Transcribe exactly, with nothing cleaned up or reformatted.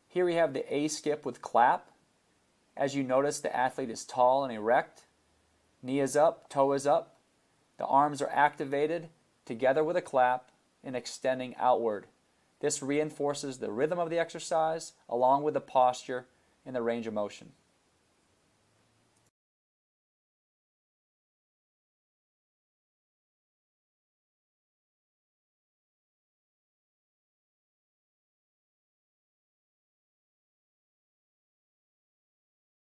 Here we have the A skip with clap. As you notice, the athlete is tall and erect. Knee is up, toe is up. The arms are activated together with a clap and extending outward. This reinforces the rhythm of the exercise along with the posture and the range of motion.